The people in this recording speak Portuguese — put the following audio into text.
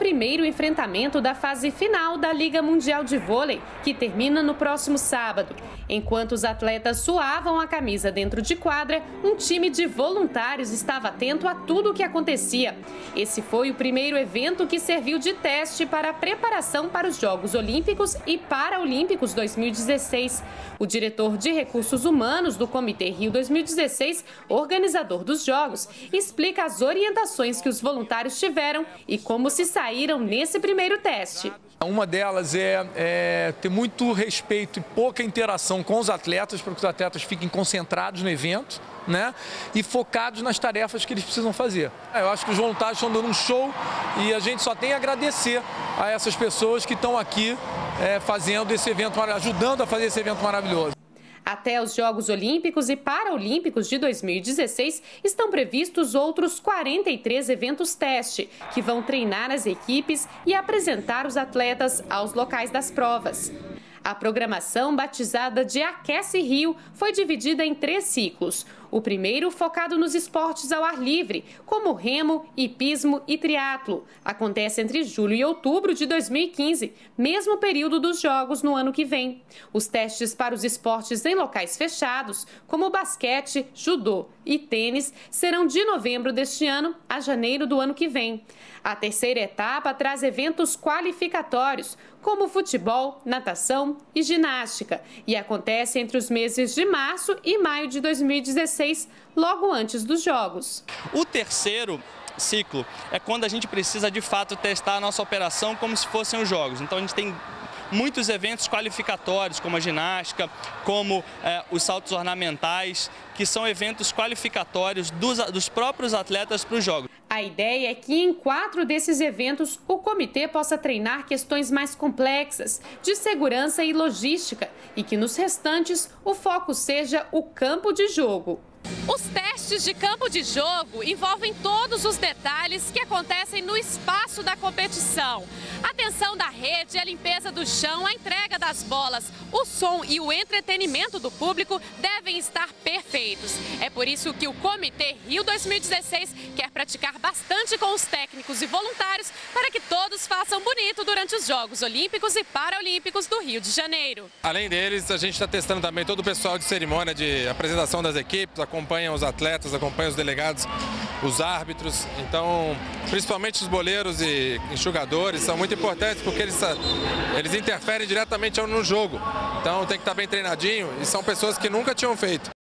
primeiro enfrentamento da fase final da Liga Mundial de Vôlei, que termina no próximo sábado. Enquanto os atletas suavam a camisa dentro de quadra, um time de voluntários estava atento a tudo o que acontecia. Esse foi o primeiro evento que serviu de teste para a preparação para os Jogos Olímpicos e Paralímpicos 2016. O diretor de Recursos Humanos do Comitê Rio 2016, organizador dos Jogos, explica as orientações que os voluntários tiveram e como se saíram nesse primeiro teste. Uma delas é ter muito respeito e pouca interação com os atletas, para que os atletas fiquem concentrados no evento, né? E focados nas tarefas que eles precisam fazer. Eu acho que os voluntários estão dando um show e a gente só tem a agradecer a essas pessoas que estão aqui fazendo esse evento, ajudando a fazer esse evento maravilhoso. Até os Jogos Olímpicos e Paralímpicos de 2016, estão previstos outros 43 eventos teste, que vão treinar as equipes e apresentar os atletas aos locais das provas. A programação, batizada de Aquece Rio, foi dividida em 3 ciclos. O primeiro focado nos esportes ao ar livre, como remo, hipismo e triatlo. Acontece entre julho e outubro de 2015, mesmo período dos Jogos no ano que vem. Os testes para os esportes em locais fechados, como basquete, judô e tênis, serão de novembro deste ano a janeiro do ano que vem. A terceira etapa traz eventos qualificatórios, como futebol, natação e ginástica, e acontece entre os meses de março e maio de 2016, logo antes dos Jogos. O terceiro ciclo é quando a gente precisa de fato testar a nossa operação como se fossem os Jogos. Então a gente tem muitos eventos qualificatórios, como a ginástica, como os saltos ornamentais, que são eventos qualificatórios dos próprios atletas para os Jogos. A ideia é que em 4 desses eventos o comitê possa treinar questões mais complexas, de segurança e logística, e que nos restantes o foco seja o campo de jogo. Os testes de campo de jogo envolvem todos os detalhes que acontecem no espaço da competição. A tensão da rede, a limpeza do chão, a entrega das bolas, o som e o entretenimento do público devem estar perfeitos. É por isso que o Comitê Rio 2016 quer praticar bastante com os técnicos e voluntários para que todos façam bonito durante os Jogos Olímpicos e Paralímpicos do Rio de Janeiro. Além deles, a gente está testando também todo o pessoal de cerimônia de apresentação das equipes, acompanham os atletas, acompanham os delegados, os árbitros. Então, principalmente os boleiros e enxugadores são muito importantes porque eles interferem diretamente no jogo. Então tem que estar bem treinadinho e são pessoas que nunca tinham feito.